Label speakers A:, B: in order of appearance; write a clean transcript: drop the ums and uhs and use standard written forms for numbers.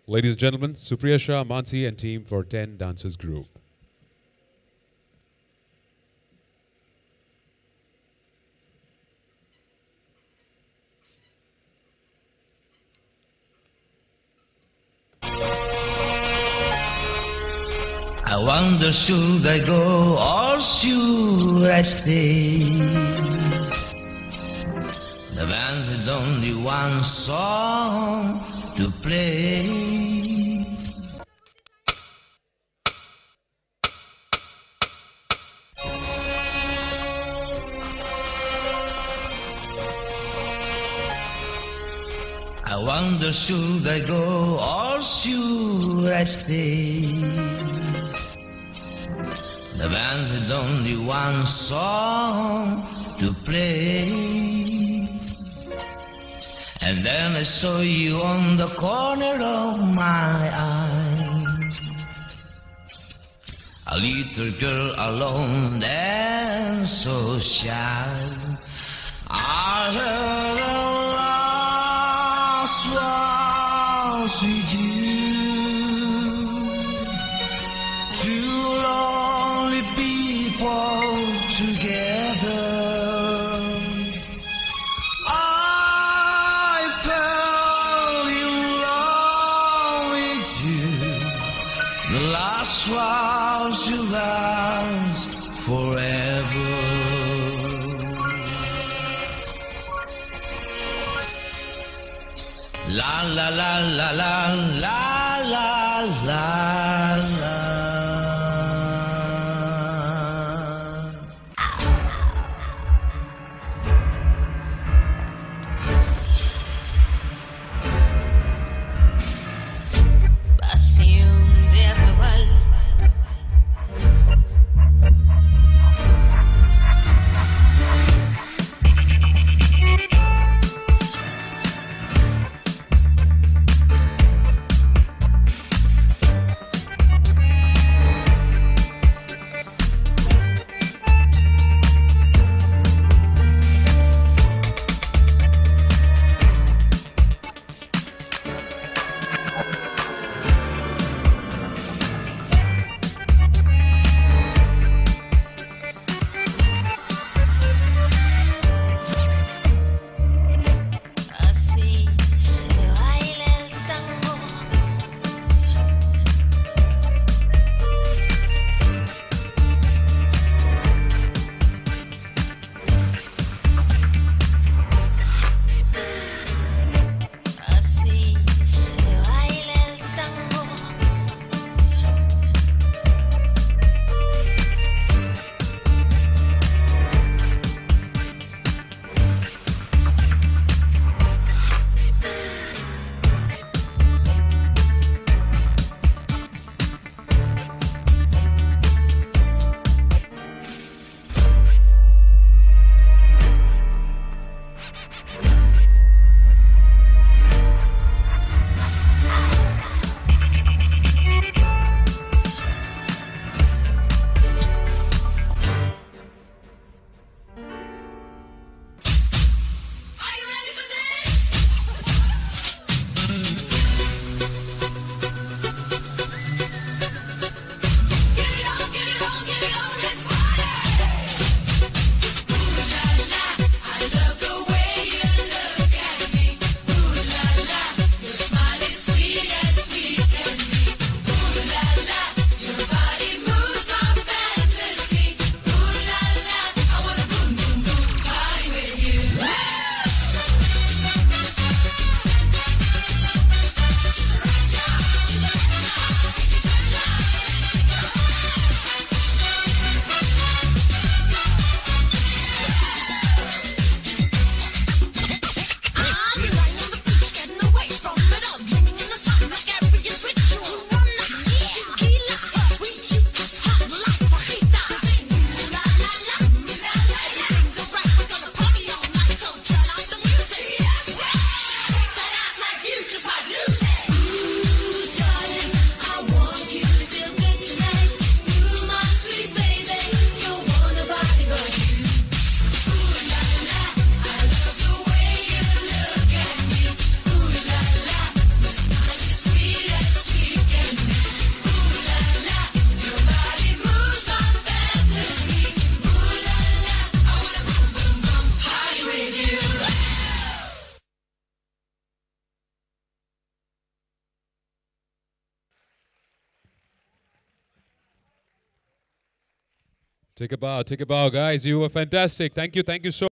A: Ladies and gentlemen, Supriya Shah, Mansi and team for 10 Dancers Group.
B: I wonder should I go or should I stay? The band with only one song to play. I wonder should I go or should I stay? The band with only one song to play. And then I saw you on the corner of my eye, a little girl alone and so shy. I heard a last waltz with you, two lonely people together. I fell in love with you. The last waltz will last forever. La la la la la la la la la.
C: Pasión de arrabal.
A: Take a bow, guys. You were fantastic. Thank you so